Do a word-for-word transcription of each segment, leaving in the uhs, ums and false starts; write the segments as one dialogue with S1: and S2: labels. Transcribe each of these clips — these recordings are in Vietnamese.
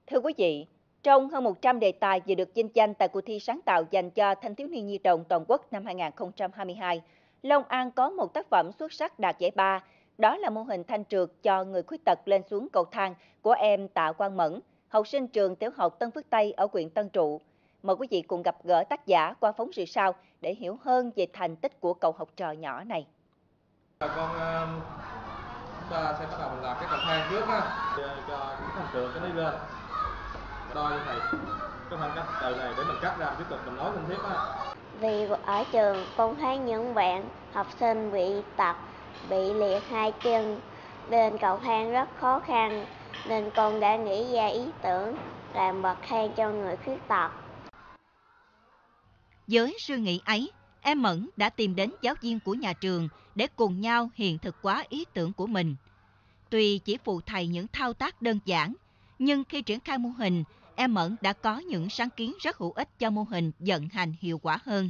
S1: Thưa quý vị, trong hơn một trăm đề tài vừa được vinh danh tại cuộc thi sáng tạo dành cho thanh thiếu niên nhi đồng toàn quốc năm hai không hai hai, Long An có một tác phẩm xuất sắc đạt giải ba, đó là mô hình thanh trượt cho người khuyết tật lên xuống cầu thang của em Tạ Quang Mẫn, học sinh trường tiểu học Tân Phước Tây ở huyện Tân Trụ. Mời quý vị cùng gặp gỡ tác giả qua phóng sự sau để hiểu hơn về thành tích của cậu học trò nhỏ này.
S2: Con ờ, chúng ta sẽ bắt đầu làm cái cầu thang trước ha, cho cái thanh trượt cái đi lên, đo cho thầy cái khoảng cách từ này để mình cắt ra tiếp tục mình nói lên tiếp ha.
S3: Vì ở trường con thấy những bạn học sinh bị tật, bị liệt hai chân, lên cầu thang rất khó khăn, nên con đã nghĩ ra ý tưởng làm bậc thang cho người khuyết tật.
S4: Với suy nghĩ ấy, em Mẫn đã tìm đến giáo viên của nhà trường để cùng nhau hiện thực hóa ý tưởng của mình. Tuy chỉ phụ thầy những thao tác đơn giản, nhưng khi triển khai mô hình, em Mẫn đã có những sáng kiến rất hữu ích cho mô hình vận hành hiệu quả hơn.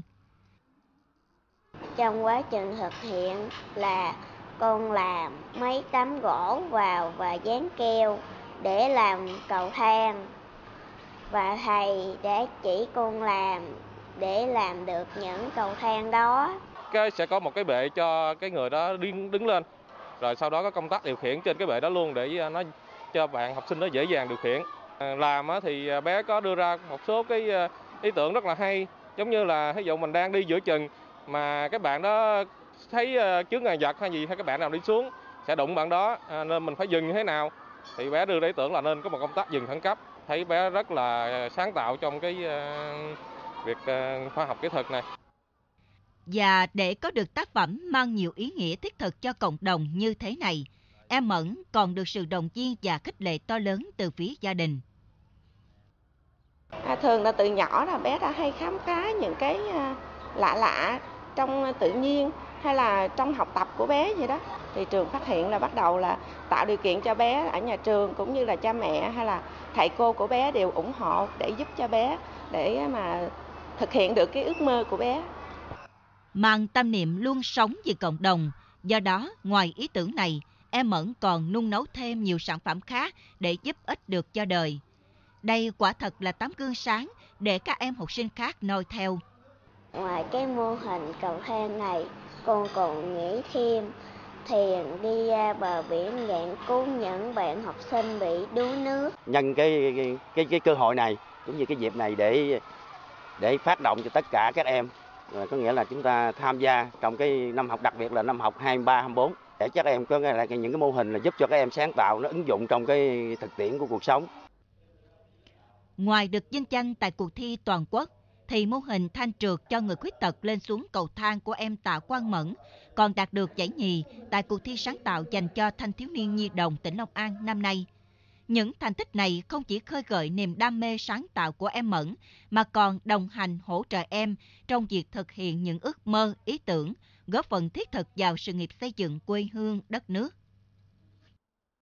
S3: Trong quá trình thực hiện là con làm mấy tấm gỗ vào và dán keo để làm cầu thang, và thầy đã chỉ con làm để làm được những cầu thang đó.
S2: Cái sẽ có một cái bệ cho cái người đó đứng đứng lên, rồi sau đó có công tắc điều khiển trên cái bệ đó luôn để nó cho bạn học sinh nó dễ dàng điều khiển. Làm thì bé có đưa ra một số cái ý tưởng rất là hay, giống như là ví dụ mình đang đi giữa chừng mà các bạn đó thấy chướng ngại vật hay gì, hay các bạn nào đi xuống sẽ đụng bạn đó, nên mình phải dừng như thế nào, thì bé đưa ra ý tưởng là nên có một công tắc dừng khẩn cấp. Thấy bé rất là sáng tạo trong cái việc khoa học kỹ thuật này.
S4: Và để có được tác phẩm mang nhiều ý nghĩa thiết thực cho cộng đồng như thế này, em Mẫn còn được sự động viên và khích lệ to lớn từ phía gia đình.
S5: À, thường là từ nhỏ là bé đã hay khám phá những cái à, lạ lạ trong tự nhiên hay là trong học tập của bé vậy đó. Thì trường phát hiện là bắt đầu là tạo điều kiện cho bé ở nhà trường, cũng như là cha mẹ hay là thầy cô của bé đều ủng hộ để giúp cho bé để mà thực hiện được cái ước mơ của bé.
S4: Mang tâm niệm luôn sống vì cộng đồng, do đó ngoài ý tưởng này, em Mẫn còn nung nấu thêm nhiều sản phẩm khác để giúp ích được cho đời. Đây quả thật là tấm gương sáng để các em học sinh khác noi theo.
S3: Ngoài cái mô hình cầu thang này, con còn nghĩ thêm thuyền đi ra bờ biển gạn cứu những bạn học sinh bị đuối nước.
S6: Nhân cái cái cái, cái cơ hội này cũng như cái dịp này để để phát động cho tất cả các em, có nghĩa là chúng ta tham gia trong cái năm học, đặc biệt là năm học hai ba hai bốn, để các em có là những cái mô hình là giúp cho các em sáng tạo, nó ứng dụng trong cái thực tiễn của cuộc sống.
S4: Ngoài được vinh danh tại cuộc thi toàn quốc, thì mô hình thanh trượt cho người khuyết tật lên xuống cầu thang của em Tạ Quang Mẫn còn đạt được giải nhì tại cuộc thi sáng tạo dành cho thanh thiếu niên nhi đồng tỉnh Long An năm nay. Những thành tích này không chỉ khơi gợi niềm đam mê sáng tạo của em Mẫn, mà còn đồng hành hỗ trợ em trong việc thực hiện những ước mơ, ý tưởng, góp phần thiết thực vào sự nghiệp xây dựng quê hương, đất nước.